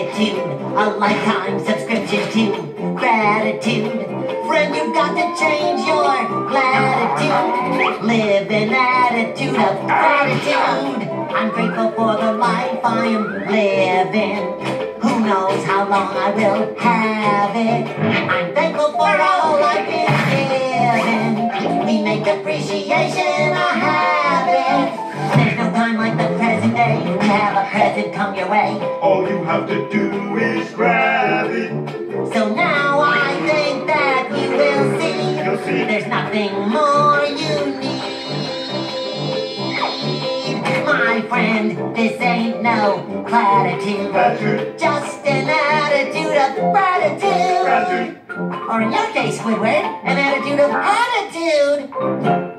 attitude, a lifetime subscription to gratitude. Friend, you've got to change your gratitude. Live an attitude of gratitude. I'm grateful for the life I am living. Who knows how long I will have it. I'm thankful for all I've been given. We make appreciation a habit. There's no time like the present day to have a present come your way. All you have to do is grab it. So now I think that you will see, there's nothing more you need. My friend, this ain't no platitude, just an attitude of gratitude. Or in your case, Squidward, an attitude of attitude.